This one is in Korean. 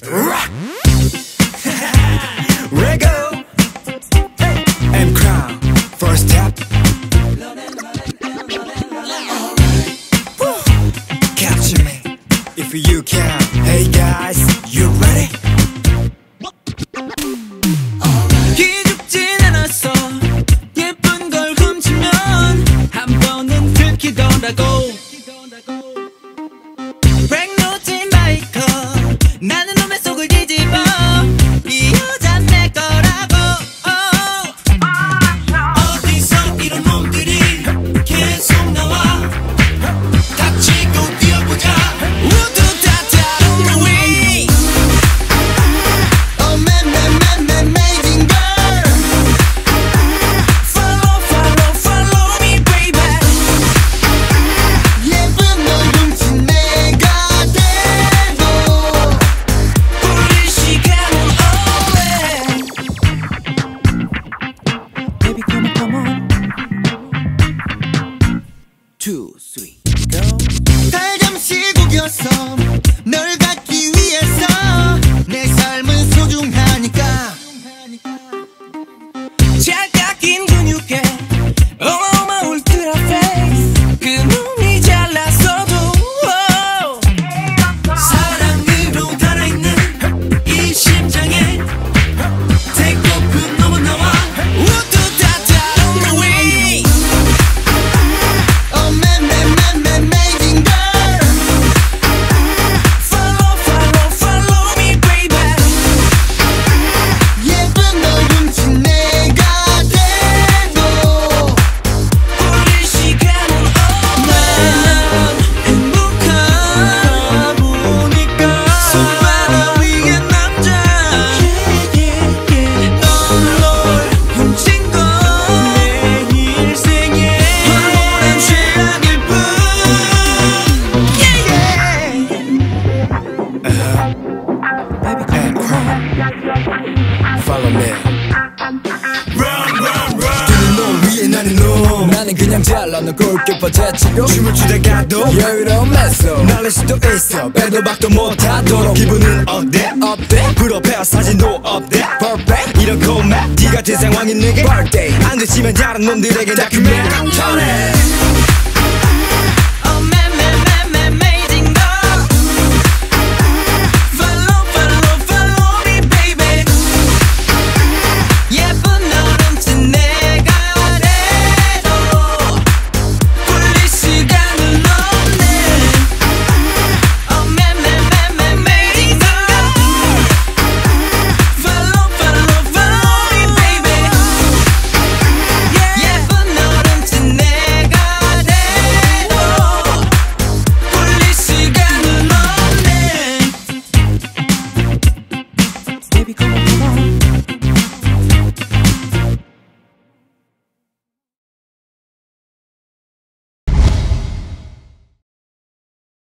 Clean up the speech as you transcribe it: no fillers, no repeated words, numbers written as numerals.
rock. Rego and crown first step. Capture me if you can. Hey guys, you ready? 기죽진 않았어. 예쁜 걸 훔치면 한 번은 들키더라고. 백노진 마이커 나는 놈의 속을 뒤집어. 이 여잔 내 거라고. 어디서 이런 놈들이 계속 나와. 닥치고 뛰어보자. 모두 다 다른 위. Oh man man man man amazing girl. Follow follow follow me baby. 예쁜 널 훔친 내가 되고 우리 시간은 오래. Baby come on come on. 2, 3, go. 달 잠시 구겼어. 널 갖기 위해서. 내 삶은 소중하니까. 잘 깎인 근육에 어마어마 울트라 페이스. 그 눈이 잘났어도 사랑으로 달아있는 이 심장에 태고픈 놈은 나와. 모두 다 다른 위. Oh man man man man amazing girl. Follow follow follow me baby. 예쁜 널 훔친 내가 되고 우리 시간은 난 행복하 보니까 손바닥 위에 남자. 널 훔친 건 내 일생에 황홀한 최악일 뿐. Baby And crown follow me. 뜨는 놈 위에 나는 놈. 나는 그냥 잘라 너 골키퍼 제치고 춤을 추다가도 여유로운 매소. 날릴 수도 있어 빼도 박도 못하도록. 기분은 어때? 어때? 프로페어 사진도 업데 Perfect 이런 코메디 같은 상황인 내게 birthday 안 그치면 다른 놈들에게 다큐멘터리.